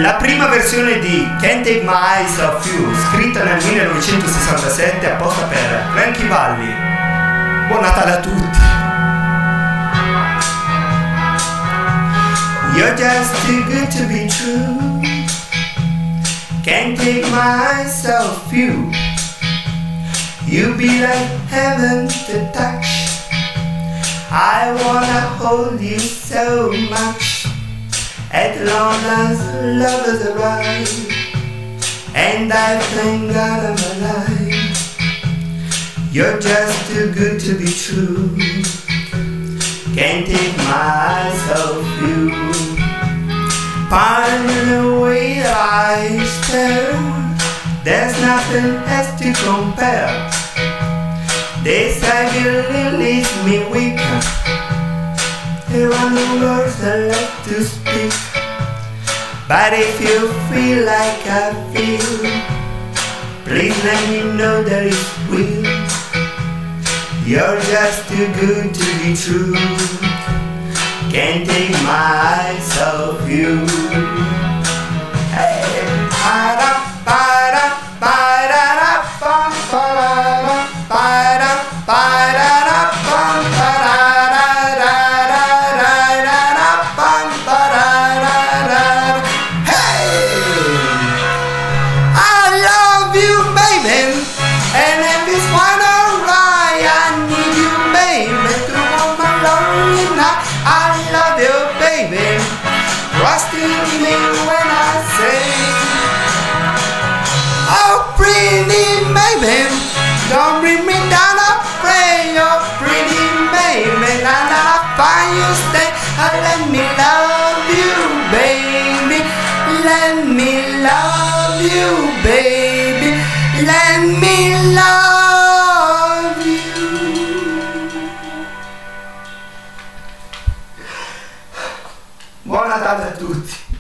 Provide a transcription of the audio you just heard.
La prima versione di Can't Take My Eyes Off You, scritta nel 1967 apposta per Frankie Valli. Buon Natale a tutti! You're just too good to be true. Can't take my eyes off you. You be like heaven to touch. I wanna hold you so much. As long as love is alive, and I thank God I'm alive. You're just too good to be true. Can't take my eyes off you. Pardon the way that I stare, there's nothing else to compare. They say you leave me weak. There are no words I like to speak, but if you feel like I feel, please let me know that it's real. You're just too good to be true. Can't take my eyes off you. Hey, ba-da, ba-da, ba-da-da, bum, ba-da-da, ba-da, ba-da-da, bum, ba-da-da-da-da-da-da, bum, ba-da-da-da-da. Hey, I love you, baby, and if it's one alright, I need you, baby, to warm my lonely night. I love you, baby. Trust in me when I say, oh, pretty baby, don't bring me down, I pray. Oh, pretty baby, now that I find you stay. Let me love you, baby. Let me love you, baby. Let me love you. Buon Natale a tutti!